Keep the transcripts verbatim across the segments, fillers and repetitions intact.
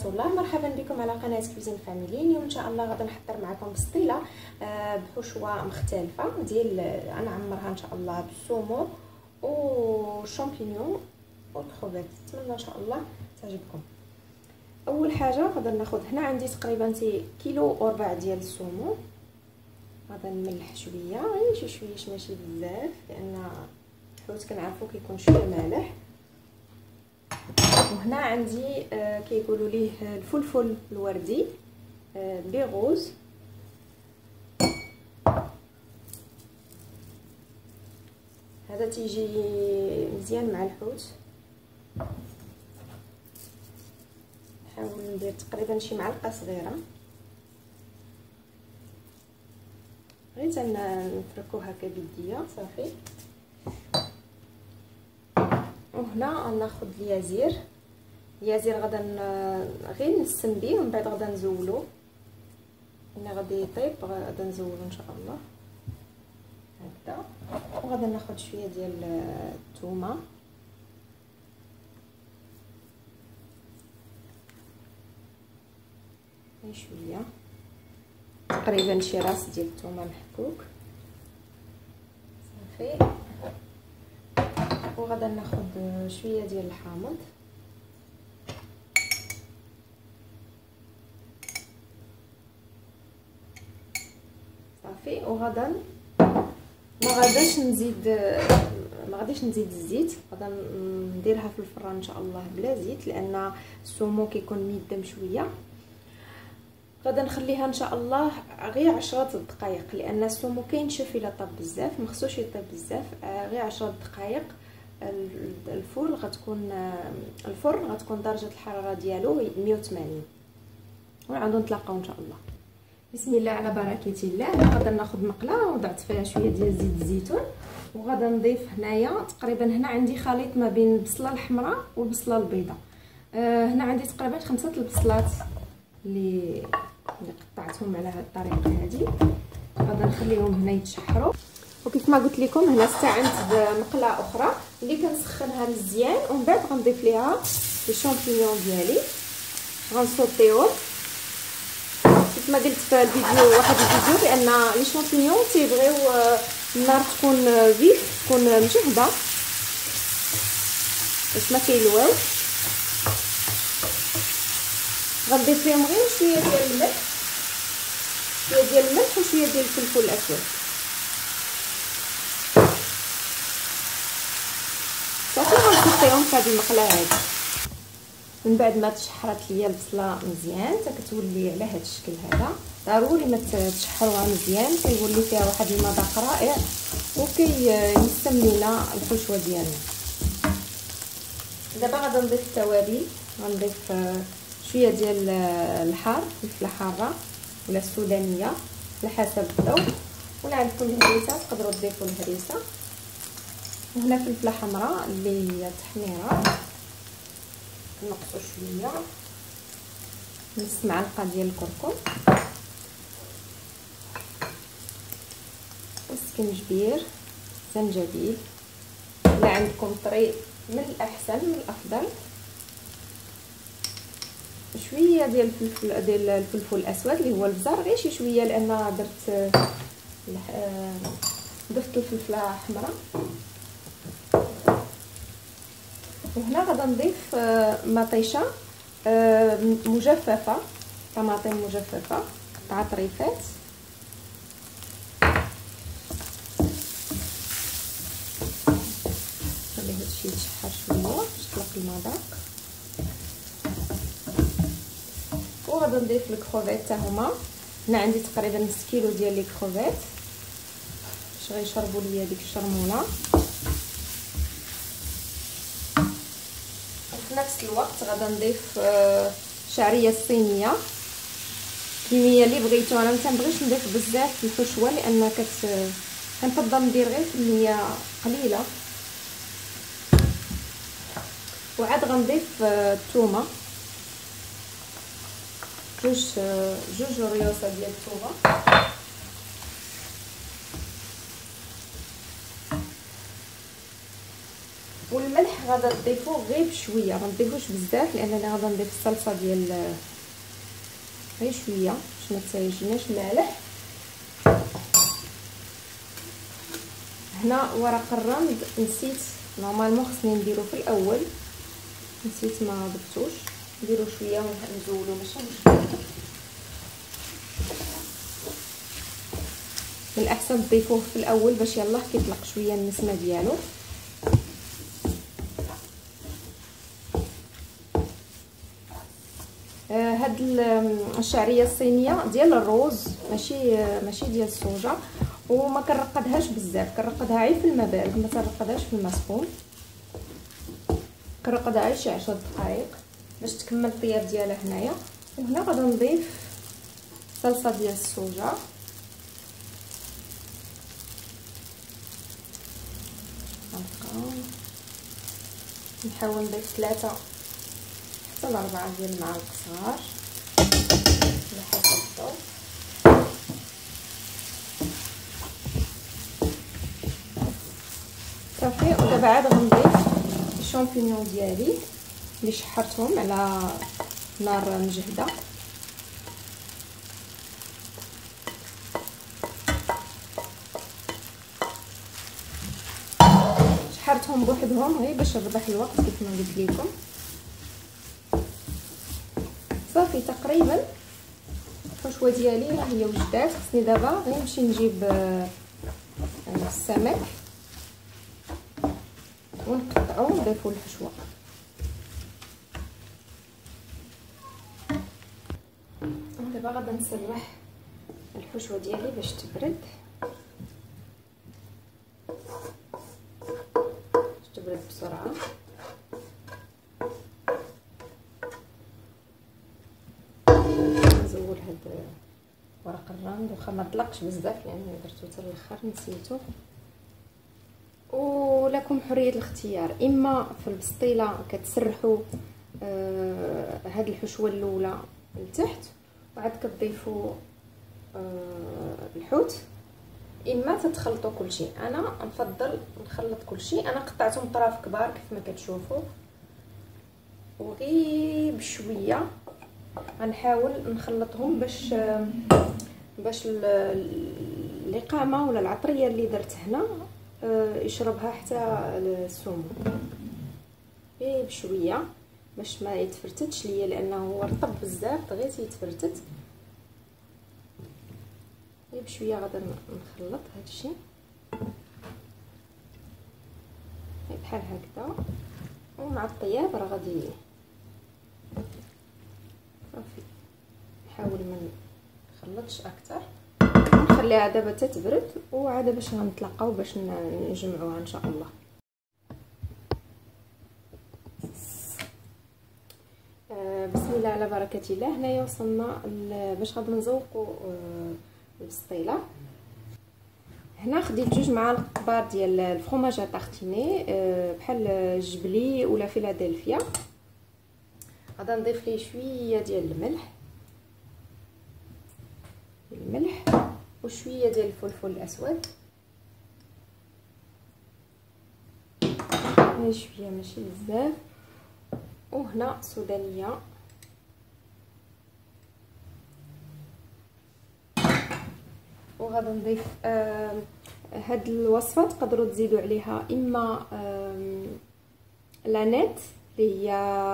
ورحمه الله. مرحبا بكم على قناه كوزين فاميلي. اليوم ان شاء الله غادي نحضر معكم بسطيله بحشوه مختلفه ديال انا عمرها ان شاء الله بالسومو والشامبينيون والكروفيت. نتمنى ان شاء الله تعجبكم. اول حاجه غادي ناخذ هنا عندي تقريبا كيلو وربع ديال السومو. غادي نملح شويه غير شي شويه ماشي بزاف لان الحوت كنعرفوا كيكون شويه مالح. وهنا عندي آه كيقولوا ليه الفلفل الوردي آه بيغوز. هذا تيجي مزيان مع الحوت. نحاول ندير تقريبا شي معلقه صغيره غير تنفركو هكا بيديا صافي. وهنا ناخذ اليازير. اليازير غادا غير نسم بيه ومن بعد غادا نزولو. انا غادي يطيب غادا نزولو ان شاء الله هكذا. وغادا ناخذ شويه ديال الثومه شويه تقريبا شي راس ديال الثومه محكوك صافي. وغادا ناخذ شويه ديال الحامض صافي. وغادا ما غاداش نزيد ما غاديش نزيد الزيت. غادا نديرها في الفران ان شاء الله بلا زيت لان السومو كيكون ميدم شويه. غادا نخليها ان شاء الله غير عشرة دقائق لان السومو كينشف الا طاب بزاف، مخصوش يطيب بزاف، غير عشرة دقائق. الفرن غتكون الفرن غتكون درجه الحراره ديالو مية وثمانين. وغادي نتلاقاو ان شاء الله. بسم الله على بركه الله. غادا ناخذ مقله وضعت فيها شويه ديال زيت الزيتون وغادا نضيف هنايا تقريبا هنا عندي خليط ما بين البصله الحمراء والبصله البيضاء. آه هنا عندي تقريبا خمسه البصلات اللي اللي قطعتهم على هذه الطريقه هذه. غادا نخليهم هنا يتشحروا. وكيف ما قلت لكم هنا استعنت بمقله اخرى اللي كنسخنها مزيان ومن بعد غنضيف ليها الشامبينيون ديالي غنسوطيهم. كيف ما قلت في الفيديو واحد الفيديو بان لي شامبينيون تيبغيو النار تكون فيف تكون مجهده باش ما كيلواوش. غنضيف لهم غير شويه ديال الملح شويه ديال الملح وشويه ديال الفلفل الاسود صافي. غنحطيهم في هذه المقله هذه. من بعد ما تشحرات ليا البصله مزيان حتى كتولي على هذا الشكل هذا. ضروري ما تشحروها مزيان كيولي فيها واحد المذاق رائع وكيسم لينا الحشوه ديالنا. دابا غادي نضيف التوابل. غنضيف شويه ديال الحار فلفله حاره ولا السودانيه على حسب الذوق، ولا عندكم الهريسه تقدروا تضيفوا الهريسه. وهنا فلفله حمراء اللي هي تحميره نقصوا شويه، نص معلقه ديال الكركم والسكنجبير زنجبيل. الا عندكم طري من الاحسن من الافضل. شويه ديال الفلفل ديال الفلفل الاسود اللي هو البزار غير شي شويه لان درت ضفت الفلفله حمراء. وهنا غادا نضيف مطيشه مجففه طماطم مجففه قطع طريفات. خليه هادشي يتشحر شويه باش يطلق المذاق. وغادا نضيف الكروفيت حتى هما. هنا عندي تقريبا نص كيلو ديال لي كروفيت باش غيشربوا ليا ديك الشرموله. في نفس الوقت غادا نضيف شعريه الصينيه الكميه اللي بغيتو. انا ما تنبغيش نضيف بزاف في الحشوه لان كت كنفضل ندير غير كميه قليله. وعاد غنضيف الثومه جوج جوج ريوسه ديال الثومه. والملح غادا تضيفوه غير بشويه، ما تضيفوش بزاف لانني غادا نضيف الصلصه ديال غير شويه باش ما تسيجناش المالح. هنا ورق الرند نسيت، نورمالمون خصني نديرو في الاول، نسيت ما ضفتوش، نديرو شويه ونزولو ماشي مشكل. من الاحسن تضيفوه في الاول باش يلاه كيطلق شويه النسمه ديالو. آه هاد الشعريه الصينيه ديال الروز ماشي ماشي ديال الصوجه، وما كنرقدهاش بزاف، كنرقدها غير في الماء بارد، ما كنرقدهاش في الماء سخون، كنرقدها غير شي عشر دقائق باش تكمل الطياب ديالها هنايا. وهنا غادي نضيف صلصه ديال الصوجه، نحاول نضيف ثلاثة حتى لأربعة ديال المعالق صغار على حسب الذوق. صافي. ودابا عاد غنضيف الشامبينيون ديالي اللي شحرتهم على نار مجهده، شحرتهم بوحدهم غير باش نربح الوقت كيف ما قلت لكم. صافي تقريبا الحشوه ديالي ها هي وجدات. خصني دابا غير نمشي نجيب السمك ونقطعو ونضيفو الحشوه. دابا غادا نسرح الحشوه ديالي باش تبرد، تبرد بسرعه. نزول هاد ورق الرند واخا ما طلقش بزاف لان درتو حتى الاخر نسيتو. ولكم حريه الاختيار، اما في البسطيله كتسرحوا آه هاد الحشوه الاولى لتحت وعاد كتضيفوا آه الحوت، اما تتخلطوا كلشي. انا نفضل نخلط كلشي. انا قطعتهم طراف كبار كيف ما كتشوفوا، وغير بشويه غنحاول نخلطهم باش باش الاقامه ولا العطريه اللي درت هنا يشربها حتى السمو، غير بشويه باش ما يتفرتتش ليا لانه هو رطب بزاف دغيا تيتفرتت. غير بشويه غادي نخلط هادشي بحال هكذا، ومع الطياب راه غادي صافي. نحاول ما نخلطش اكثر ونخليها دابا تتبرد، وعاد باش غنتلاقاو باش نجمعوها ان شاء الله. آه بسم الله على بركه الله. هنايا وصلنا باش غادي نزوقوا آه البسطيله. هنا خديت جوج معالق كبار ديال الفرomاج طارتيني آه بحال الجبلي ولا فيلادلفيا. غادي نضيف ليه شويه ديال الملح الملح وشويه ديال الفلفل الاسود، غير شويه ماشي بزاف. وهنا سودانيه، وغادي نضيف آه هاد الوصفه تقدروا تزيدوا عليها اما آه لانيت اللي هي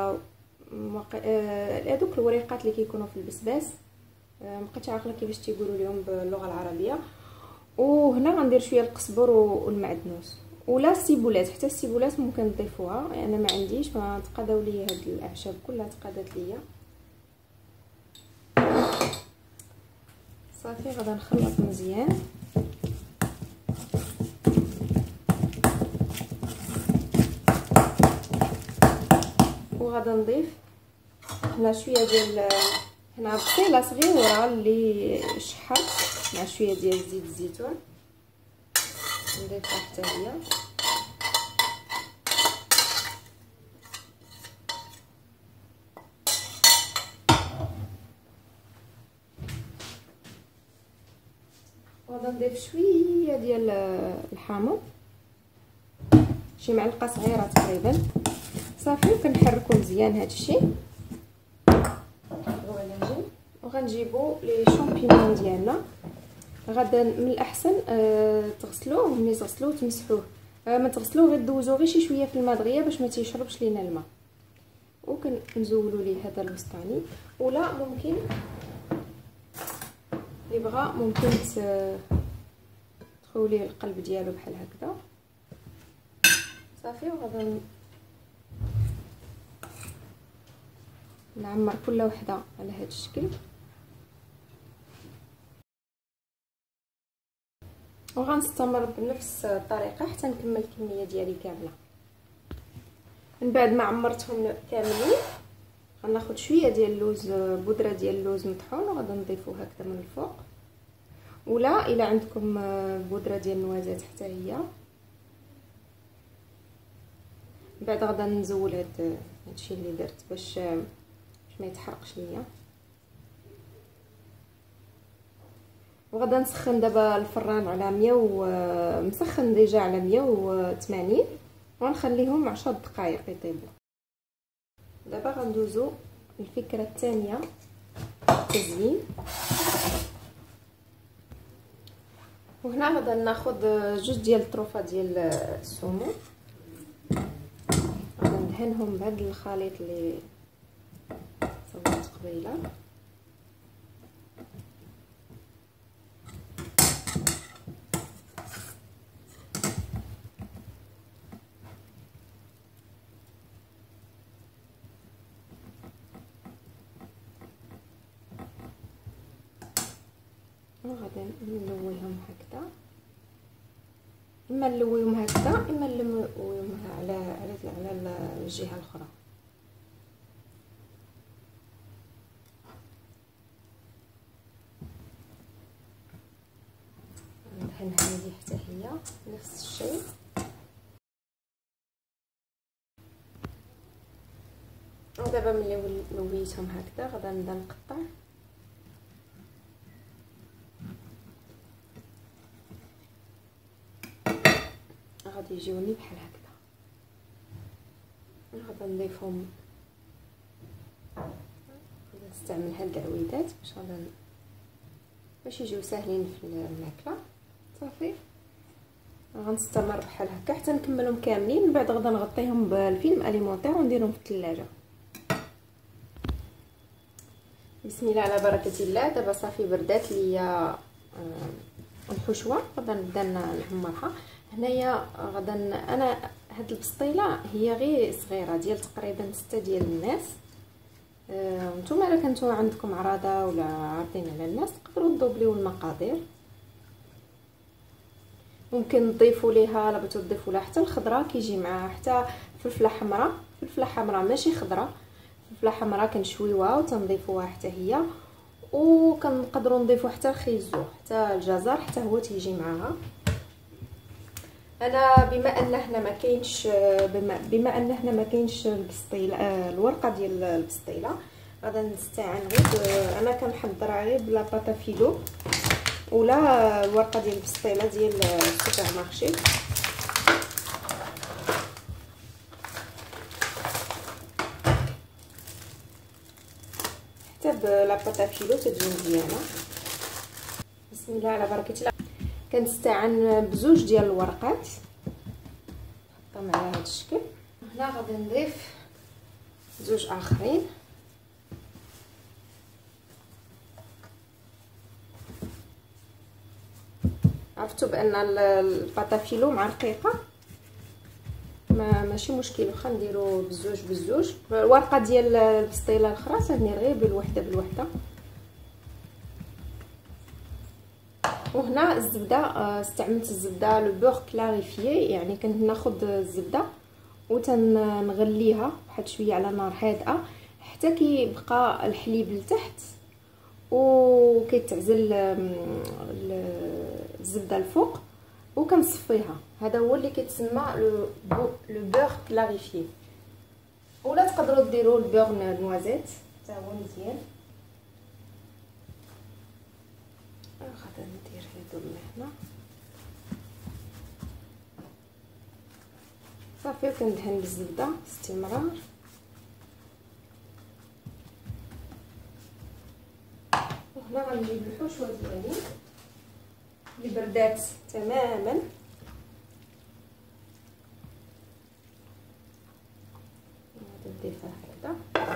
هذوك الوريقات اللي كيكونوا في البسباس، ما بقيتش عاقله كيفاش تيقولوا لهم باللغه العربيه. وهنا غندير شويه القزبر والمعدنوس ولا السيبولات، حتى السيبولات ممكن تضيفوها. انا يعني ما عنديش، ما تقاداو لي هاد الاعشاب كلها تقادات ليا. صافي غادي نخلط مزيان. وغادي نضيف هنا شويه ديال هنا بصيله صغيره اللي شحرت مع شويه ديال زيت الزيتون، نضيفها حتى هي. وغادي نضيف شويه ديال الحامض شي معلقه صغيره تقريبا صافي. وكنحركو مزيان هذا الشيء. وغنجيبو لي شامبينيون ديالنا. غادا من الاحسن أه تغسلوه، ملي تغسلوه تمسحوه. أه ما تغسلوه غير دوزوه غير شي شويه في الماء دغيا باش ما تيشربش لينا الماء. وكنزولوا ليه هذا الوسطاني. ولا ممكن اللي بغى ممكن تدخلوا ليه القلب ديالو بحال هكذا صافي. وغادا نعمر كل وحده على هذا الشكل. وغنستمر بنفس الطريقه حتى نكمل الكميه ديالي كامله. من بعد ما عمرتهم كاملين غناخذ شويه ديال اللوز، بودره ديال اللوز مطحون، وغادي نضيفو هكذا من الفوق. ولا الا عندكم بودره ديال النوازات حتى هي. من بعد غادي نزول هاد هادشي اللي درت باش باش ما يتحرقش ليا. وغادا نسخن دابا الفران على مية ومسخن ديجا على مية وثمانين، ونخليهم عشر دقائق يطيبوا. دابا غندوزو الفكره الثانيه التزيين. وهنا غادا ناخذ جوج ديال الطروفه ديال السمو، غادا ندهنهم بهذا الخليط اللي صوبت قبيله. وغادي نلويهم هكذا، اما نلويهم هكذا اما نلويهم على على على الجهه الاخرى. ندهن هذه حتى هي نفس الشيء. ودابا ملي لويتهم هكذا غادا نبدا نقطع. غادي يجيوني بحال هكذا. غادا نضيفهم، غادا نستعمل هاد العويدات باش غادا باش يجيو ساهلين في الماكله صافي. غنستمر بحال هكا حتى نكملهم كاملين. من بعد غادا نغطيهم بالفيلم اليمونطير ونديرهم في الثلاجه. بسم الله على بركه الله. دابا صافي بردات ليا الحشوه، غادا نبدا نحمرها. هنايا غادا انا هاد البسطيله هي غير صغيره ديال تقريبا ستة ديال الناس. آه، نتوما الا كنتو عندكم عراضه ولا عارضين على الناس تقدروا تدوبليو المقادير. ممكن تضيفوا ليها، لا بغيتو تضيفوا لها حتى الخضره كيجي معاها حتى فلفله حمراء. فلفله حمراء ماشي خضره، فلفله حمراء كنشويوها وتنضيفوها حتى هي. وكنقدروا نضيفوا حتى الخيزو حتى الجزر حتى هو تيجي معاها. انا بما ان هنا ما كاينش بما, بما ان هنا ما كاينش البسطيله الورقه ديال البسطيله غادا نستعان غير انا كنحضرها غير بلا باطا فيلو ولا الورقه ديال البسطيله ديال السوبر مارشي. حتى بلا باطا فيلو تجي مزيانه. بسم الله على بركه الله. كنستعان بزوج ديال الورقات نحطهم على هذا الشكل. هنا غادي نضيف زوج اخرين. عرفتوا بان الباطافيلو مع رقيقه ما ماشي مشكل، واخا نديرو بزوج بزوج. الورقه ديال البسطيله الاخرى سندير غير بالوحده بالوحده. وهنا الزبده استعملت الزبده لو بور كلاريفيي، يعني كنت ناخذ الزبده وتنغليها واحد شويه على نار هادئه حتى كيبقى الحليب لتحت وكيتعزل الزبده الفوق وكنصفيها. هذا هو اللي كيتسمى لو لو بور كلاريفيي. ولا تقدروا ديروا البور نوازيت حتى هو مزيان. غادا ندير هادو من هنا صافي. وكندهن بالزبده باستمرار. وهنا غنجيب الحشوه ديالي اللي بردات تماما. نضيفها هكذا.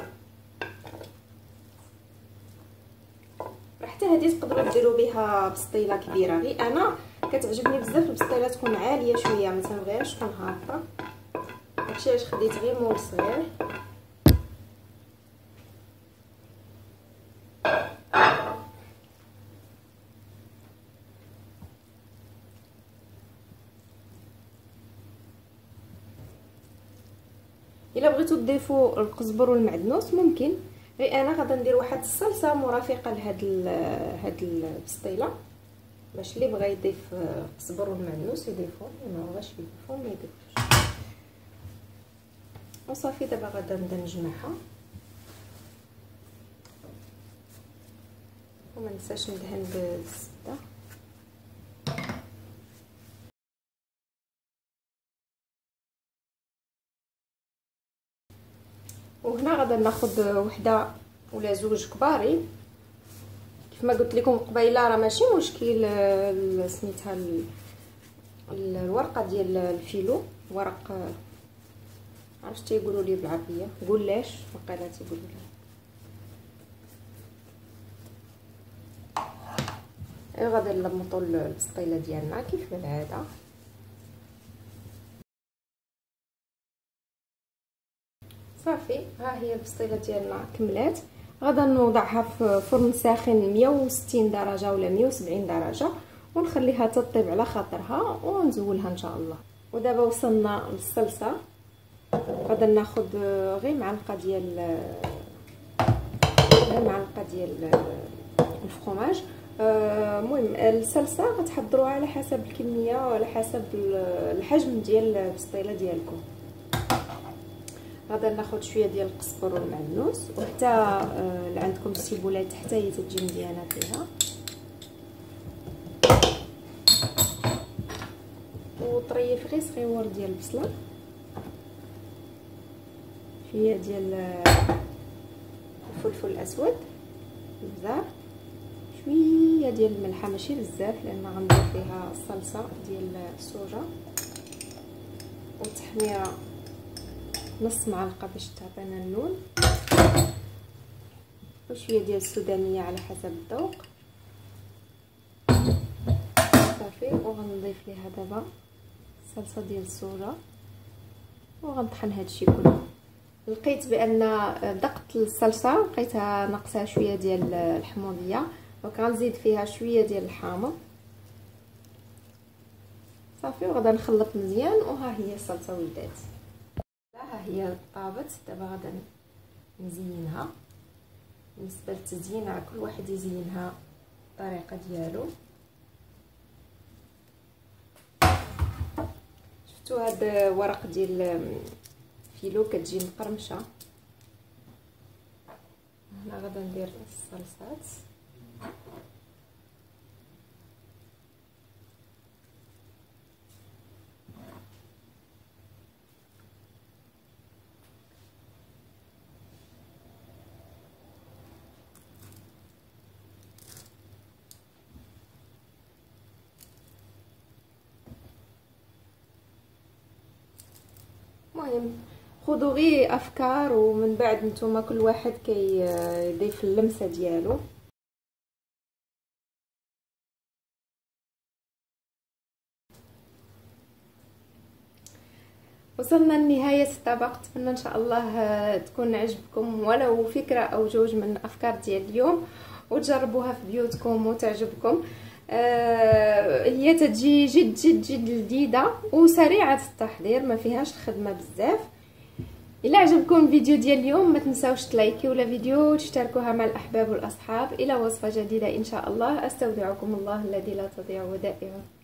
حتى هذه تقدروا ديروا بها بسطيله كبيره، غير انا كتعجبني بزاف البسطيله تكون عاليه شويه، ما تنبغيهاش تكون هابطه. داكشي علاش خديت غير مول صغير. الا بغيتو تضيفوا القزبر والمعدنوس ممكن، غير انا غادا ندير واحد الصلصه مرافقه لهاد هاد البسطيله، باش اللي بغى يضيف القزبر والمعدنوس يضيفهم، ما بغاش يضيفهم ما يضيفوش. وصافي دابا غادا نبدا نجمعها. وما ننساش ندهن بالزبده. وهنا غادا ناخذ وحده ولا زوج كبارين كيف ما قلت لكم قبيله، راه ماشي مشكل سميتها الورقه ديال الفيلو، ورق عرفت تيقولوا لي بالعربيه قلاش، وقيلا تيقولوا لي. اي غادي نلمطوا البسطيله ديالنا كيف العاده. صافي ها هي البسطيله ديالنا كملات. غادا نوضعها في فرن ساخن مية وستين درجه ولا مية وسبعين درجه، ونخليها تطيب على خاطرها ونزولها ان شاء الله. ودابا وصلنا للصلصه. غادا ناخذ غير معلقه ديال غير معلقه ديال الفرomاج. المهم الصلصه غتحضروها على حسب الكميه وعلى حسب الحجم ديال البسطيله ديالكم. غادا ناخذ شويه ديال القزبر والمعدنوس، وحتى اللي عندكم السيبولات حتى هي تجي مزيانه فيها. وطريف غير صغيور ديال البصله، شويه ديال الفلفل الاسود بزاف، شويه ديال الملحه ماشي بزاف لان غندير فيها الصلصه ديال السوجه، والتحميره نص معلقه باش تعطينا اللون، وشويه ديال السودانيه على حسب الذوق. صافي وغنضيف ليها دابا الصلصه ديال السوجه وغنطحن هادشي كله. لقيت بان دقت الصلصه لقيتها ناقصها شويه ديال الحموضيه، دونك غنزيد فيها شويه ديال الحامض. صافي وغادا نخلط مزيان. وها هي الصلصه ولات، ها هي طابت. دابا غادا نزينها. بالنسبه للتزيين كل واحد يزينها الطريقه ديالو. شفتوا هاد ورق ديال فيلو كتجي مقرمشه. هنا غادا ندير الصلصات. المهم خذوا غير افكار، ومن بعد نتوما كل واحد كيضيف اللمسه ديالو. وصلنا لنهايه الطبق. نتمنى ان شاء الله تكون عجبكم ولو فكره او جوج من الافكار ديال اليوم، وتجربوها في بيوتكم وتعجبكم. آه هي تجي جد جد جد لذيذه وسريعه التحضير، ما فيهاش خدمه بزاف. الا عجبكم الفيديو ديال اليوم ما تنساوش تلايكيو ولا فيديو وتشتركوها مع الاحباب والاصحاب. الى وصفه جديده ان شاء الله. استودعكم الله الذي لا تضيع ودائعه.